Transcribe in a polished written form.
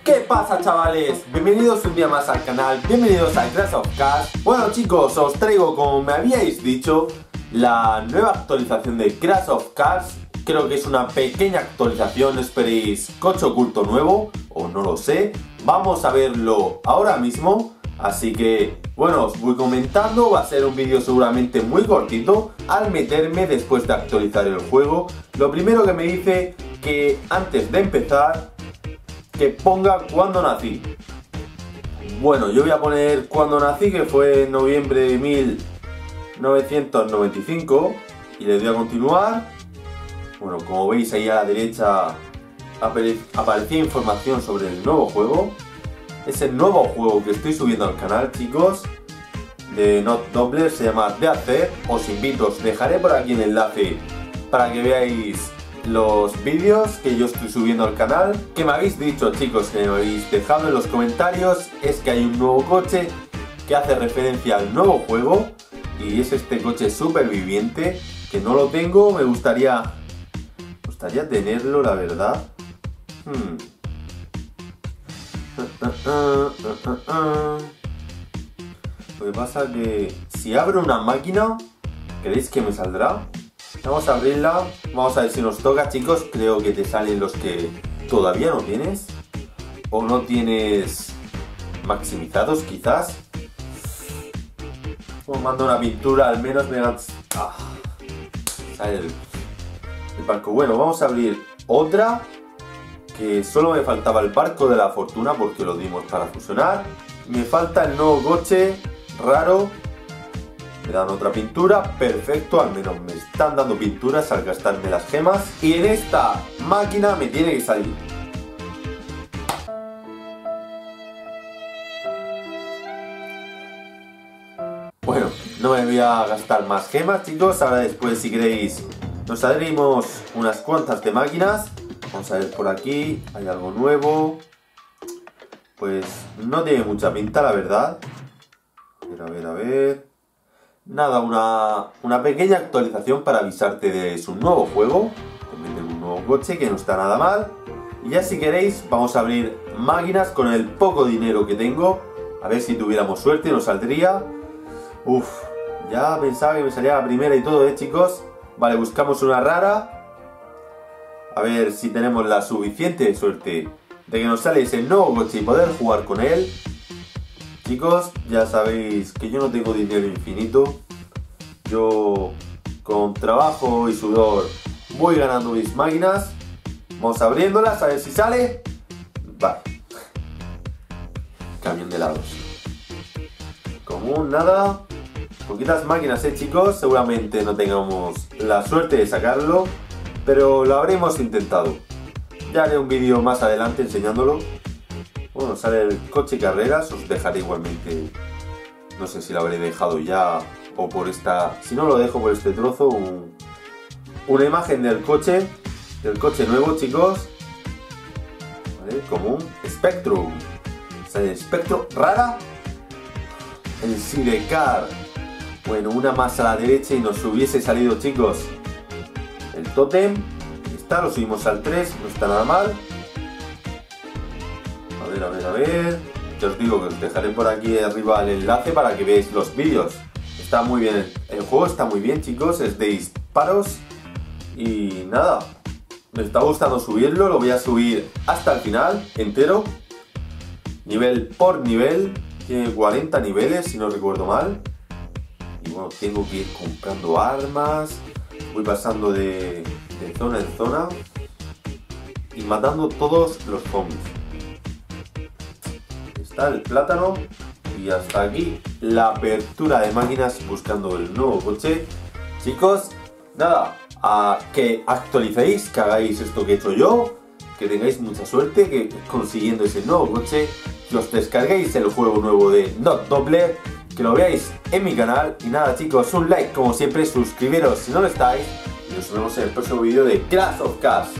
¿Qué pasa, chavales? Bienvenidos un día más al canal, bienvenidos a Crash of Cars. Bueno, chicos, os traigo, como me habíais dicho, la nueva actualización de Crash of Cars. Creo que es una pequeña actualización, no esperéis coche oculto nuevo, o no lo sé. Vamos a verlo ahora mismo, así que, bueno, os voy comentando. Va a ser un vídeo seguramente muy cortito. Al meterme después de actualizar el juego, lo primero que me dice que antes de empezar, que ponga cuando nací. Bueno, yo voy a poner cuando nací, que fue en noviembre de 1995, y le doy a continuar. Bueno, como veis ahí a la derecha aparecía información sobre el nuevo juego. Es el nuevo juego que estoy subiendo al canal, chicos, de Not Doubler, se llama De Hacer. Os invito, os dejaré por aquí el enlace para que veáis los vídeos que yo estoy subiendo al canal. Que me habéis dicho, chicos, que me habéis dejado en los comentarios, es que hay un nuevo coche que hace referencia al nuevo juego, y es este coche superviviente, que no lo tengo. Me gustaría tenerlo, la verdad. Lo que pasa que si abro una máquina, ¿creéis que me saldrá? Vamos a abrirla, vamos a ver si nos toca, chicos. Creo que te salen los que todavía no tienes, o no tienes maximizados, quizás. Como mando una pintura, al menos me da... sale el barco. Bueno, vamos a abrir otra, que solo me faltaba el barco de la fortuna, porque lo dimos para fusionar. Me falta el nuevo coche raro. Me dan otra pintura, perfecto, al menos me están dando pinturas al gastarme las gemas. Y en esta máquina me tiene que salir. Bueno, no me voy a gastar más gemas, chicos. Ahora después, si queréis, nos abrimos unas cuantas de máquinas. Vamos a ver por aquí, hay algo nuevo. Pues no tiene mucha pinta, la verdad. A ver. Nada, una pequeña actualización para avisarte de su nuevo juego. También de un nuevo coche, que no está nada mal. Y ya, si queréis, vamos a abrir máquinas con el poco dinero que tengo. A ver si tuviéramos suerte nos saldría. Ya pensaba que me salía la primera y todo, chicos. Vale, buscamos una rara. A ver si tenemos la suficiente suerte de que nos sale ese nuevo coche y poder jugar con él. Chicos, ya sabéis que yo no tengo dinero infinito. Yo, con trabajo y sudor, voy ganando mis máquinas. Vamos abriéndolas a ver si sale. Vale. Camión de helados. Común, nada. Poquitas máquinas, chicos. Seguramente no tengamos la suerte de sacarlo, pero lo habremos intentado. Ya haré un vídeo más adelante enseñándolo. Bueno, sale el coche carreras, os dejaré igualmente, no sé si lo habré dejado ya o por esta, si no lo dejo por este trozo, una imagen del coche nuevo, chicos. Vale, común, Spectrum, sale el Spectrum, rara, el Sidecar. Bueno, una más a la derecha y nos hubiese salido, chicos, el Totem. Está, lo subimos al 3, no está nada mal. A ver. Ya os digo que os dejaré por aquí arriba el enlace para que veáis los vídeos. Está muy bien, el juego está muy bien, chicos, es de disparos. Y nada, me está gustando subirlo, lo voy a subir hasta el final, entero. Nivel por nivel, tiene 40 niveles si no recuerdo mal. Y bueno, tengo que ir comprando armas, voy pasando de zona en zona y matando todos los zombies. El plátano, y hasta aquí la apertura de máquinas buscando el nuevo coche. Chicos, nada, a que actualicéis, que hagáis esto que he hecho yo, que tengáis mucha suerte que consiguiendo ese nuevo coche, que os descarguéis el juego nuevo de Not Doubler, que lo veáis en mi canal. Y nada, chicos, un like como siempre, suscribiros si no lo estáis, y nos vemos en el próximo vídeo de Crash of Cars.